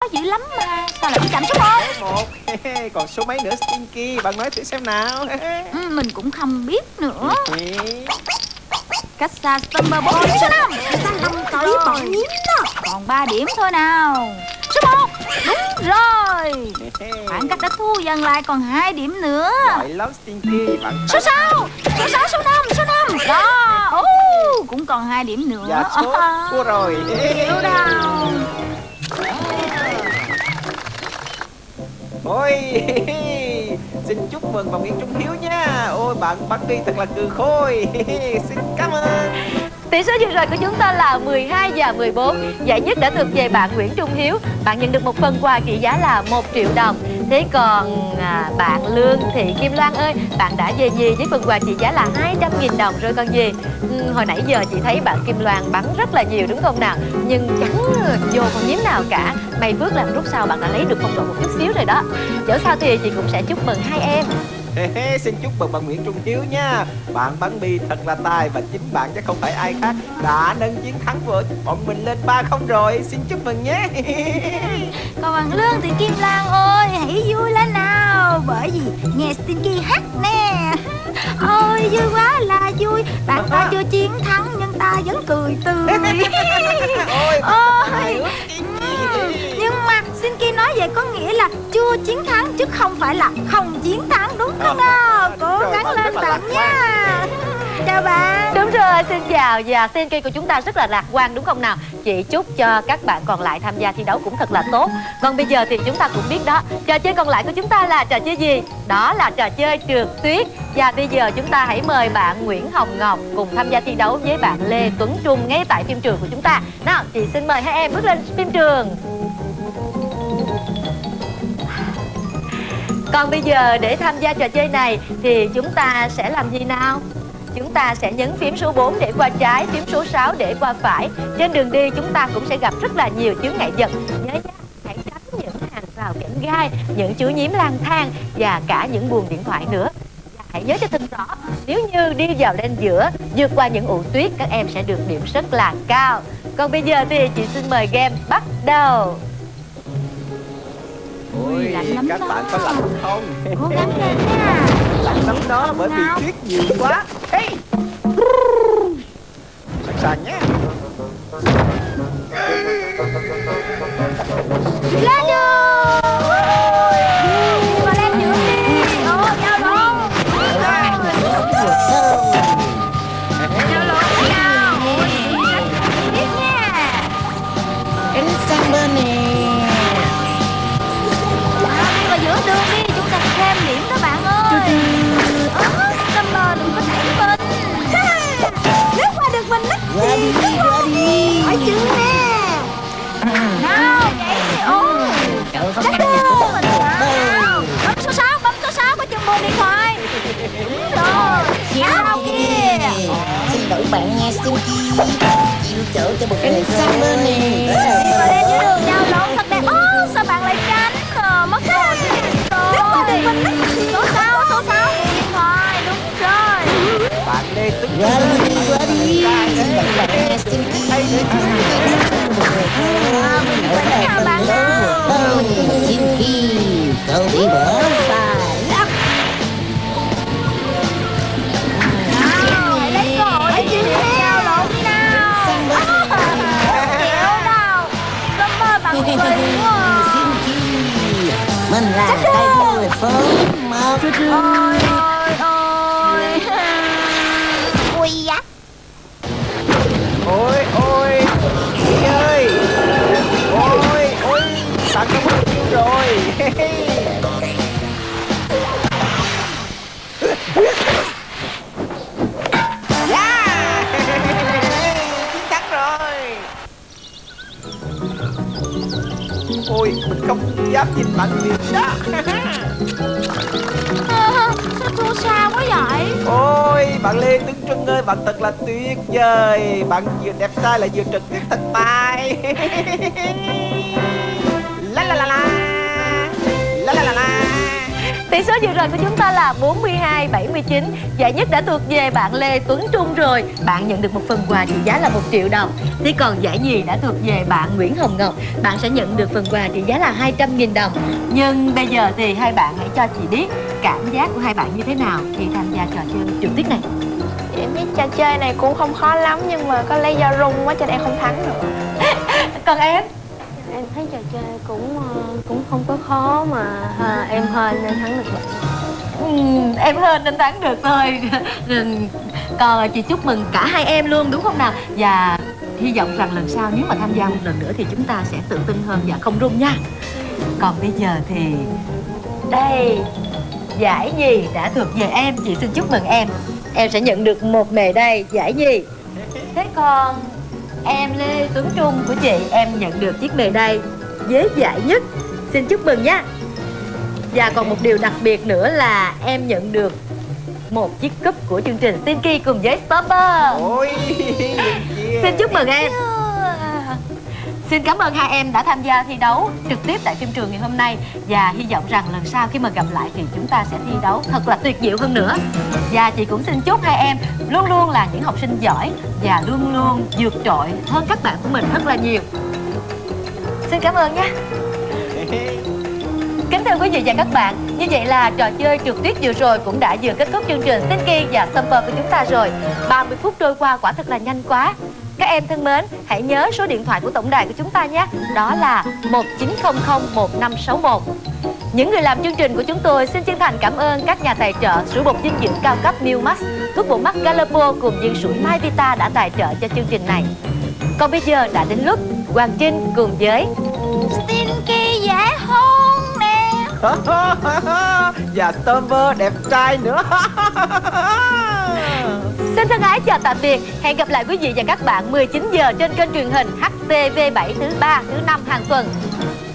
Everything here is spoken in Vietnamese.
dữ lắm mà. Sao lại bị chậm số 1? Số 1. Còn số mấy nữa Stinky? Bạn nói thử xem nào. Mình cũng không biết nữa. Cách xa Stumper 4 điểm. Số 5. Xa 5 tới bọn nhím đó. Còn 3 điểm thôi nào. Số 1. Đúng rồi. Khoảng cách đã thu dần lại còn 2 điểm nữa. Giỏi lắm Stinky. Bạn số 6. Số 6, số 5, số 5. Đó. Cũng còn 2 điểm nữa. Dạ số cua rồi. Chịu đâu. Ôi, xin chúc mừng bạn Nguyễn Trung Hiếu nha. Ôi, bạn bắn đi thật là cừ khôi. Xin cảm ơn. Tỷ số vừa rồi của chúng ta là 12-14. Giải nhất đã thuộc về bạn Nguyễn Trung Hiếu. Bạn nhận được một phần quà trị giá là 1 triệu đồng. Thế còn bạn Lương Thị Kim Loan ơi, bạn đã về nhì với phần quà trị giá là 200.000 đồng rồi con gì. Hồi nãy giờ chị thấy bạn Kim Loan bắn rất là nhiều đúng không nào? Nhưng chẳng vô con nhím nào cả. May phước là rút sau bạn đã lấy được phong độ một chút xíu rồi đó. Dẫu sao thì chị cũng sẽ chúc mừng hai em. Xin chúc mừng bạn Nguyễn Trung Hiếu nha. Bạn bắn bi thật là tài. Và chính bạn chứ không phải ai khác đã nâng chiến thắng của bọn mình lên 3-0 rồi. Xin chúc mừng nhé. Còn bạn Lương thì Kim Lan ơi, hãy vui lên nào. Bởi vì nghe Stinky hát nè. Ôi vui quá là vui. Bạn ta chưa chiến thắng nhưng ta vẫn cười tươi. Ôi nhưng mà Stinky nói vậy có nghĩa là chưa chiến thắng chứ không phải là không chiến thắng, đúng không nào? Cố gắng lên bạn nha. Chào bạn. Đúng rồi, xin chào. Và Stinky của chúng ta rất là lạc quan đúng không nào? Chị chúc cho các bạn còn lại tham gia thi đấu cũng thật là tốt. Còn bây giờ thì chúng ta cũng biết đó, trò chơi còn lại của chúng ta là trò chơi gì? Đó là trò chơi trượt tuyết. Và bây giờ chúng ta hãy mời bạn Nguyễn Hồng Ngọc cùng tham gia thi đấu với bạn Lê Tuấn Trung ngay tại phim trường của chúng ta. Nào, chị xin mời hai em bước lên phim trường. Còn bây giờ để tham gia trò chơi này thì chúng ta sẽ làm gì nào? Chúng ta sẽ nhấn phím số 4 để qua trái, phím số 6 để qua phải. Trên đường đi chúng ta cũng sẽ gặp rất là nhiều chướng ngại vật. Nhớ nhé, hãy tránh những hàng rào kẽm gai, những chú nhím lang thang và cả những buồng điện thoại nữa. Và hãy nhớ cho thật rõ, nếu như đi vào lên giữa, vượt qua những ụ tuyết, các em sẽ được điểm rất là cao. Còn bây giờ thì chị xin mời game bắt đầu. Ôi, các bạn có lạnh không? Cố gắng lên nha. Lạnh lắm đó, bởi vì tuyết nhiều quá. Hey! Sẵn sàng nhé. Lên chưa? Mà lên giữa đi. Giao lộn. Giao lộn thế nào? Biết nha. Em sang bên nè. Vào giữa đường đi, chúng ta thêm điểm đó bạn ơi. Summer đừng có đẩy mình. Nếu qua được mình nít thì đi. Hỏi chữ nè. Nào, vậy thì ôi. Chắc đâu mình nào. Bấm số 6, bấm số 6 có chừng buồn điện thoại. Rồi, sao kia. xin lỗi bạn nha Stinky. Chịu chỗ cho một em sang bên nè. Đi vào đây dưới đường giao lộn thật đẹp. Sao bạn lại tránh? Mất rồi. Số 6, số 6 điện thoại, đúng rồi. Bạn Lê Tuấn Trung. Qua đi. Xin lỗi bạn nha Stinky. Chào bạn nào. Stinky, cậu bị bỏ xa lắm. Nào, hãy lấy cơ hội để chịu giao lộn đi nào. Chịu nào. Summer bằng cười quá. Mình là tay người phố một. Ôi ôi ôi. Ui á. Ôi ôi chị ơi. Ôi ôi, bạn có mất tiêu rồi. Yeah! Chiến thắng rồi. Ôi, mình không dám nhìn bạn liền đó. Sao thua xa quá vậy? Ôi, bạn Lê Tuấn Trung ơi, bạn thật là tuyệt vời. Bạn vừa đẹp trai lại vừa trật tuyết thật tài. La la la la. La la la la. Tỷ Tỷ số vừa rồi của chúng ta là 42-79. Giải nhất đã thuộc về bạn Lê Tuấn Trung rồi. Bạn nhận được một phần quà trị giá là 1 triệu đồng. Thế còn giải nhì đã thuộc về bạn Nguyễn Hồng Ngọc. Bạn sẽ nhận được phần quà trị giá là 200.000 đồng. Nhưng bây giờ thì hai bạn hãy cho chị biết cảm giác của hai bạn như thế nào khi tham gia trò chơi trượt tuyết này. Em biết trò chơi này cũng không khó lắm, nhưng mà có lẽ do rung quá cho nên em không thắng được. Còn em? Em thấy trò chơi cũng không có khó mà em hên nên thắng được. Em hên nên thắng được thôi. Còn chị chúc mừng cả hai em luôn đúng không nào? Và hy vọng rằng lần sau nếu mà tham gia một lần nữa thì chúng ta sẽ tự tin hơn và không run nha. Còn bây giờ thì đây, giải nhì đã thuộc về em. Chị xin chúc mừng em. Em sẽ nhận được một mề đay giải nhì. Thế còn em Lê Tuấn Trung của chị, em nhận được chiếc mề đay với giải nhất. Xin chúc mừng nha. Và còn một điều đặc biệt nữa là em nhận được một chiếc cúp của chương trình Stinky cùng với Stopper. Ôi, xin chúc mừng em. Xin cảm ơn hai em đã tham gia thi đấu trực tiếp tại phim trường ngày hôm nay. Và hy vọng rằng lần sau khi mà gặp lại thì chúng ta sẽ thi đấu thật là tuyệt diệu hơn nữa. Và chị cũng xin chúc hai em luôn luôn là những học sinh giỏi và luôn luôn vượt trội hơn các bạn của mình rất là nhiều. Xin cảm ơn nha. Kính thưa quý vị và các bạn, như vậy là trò chơi trượt tuyết vừa rồi cũng đã vừa kết thúc chương trình Stinky và Stomper của chúng ta rồi. 30 phút trôi qua quả thật là nhanh quá. Các em thân mến, hãy nhớ số điện thoại của tổng đài của chúng ta nhé. Đó là 19001561. Những người làm chương trình của chúng tôi xin chân thành cảm ơn các nhà tài trợ sữa bột dinh dưỡng cao cấp Newmax, thuốc bổ mắt Galapo cùng viên sủi Mai Vita đã tài trợ cho chương trình này. Còn bây giờ đã đến lúc Hoàng Trinh cùng với Stinky dễ hôn nè. và Stopper đẹp trai nữa. xin thân ái chào tạm biệt. Hẹn gặp lại quý vị và các bạn 19 giờ trên kênh truyền hình HTV7 thứ 3, thứ 5 hàng tuần.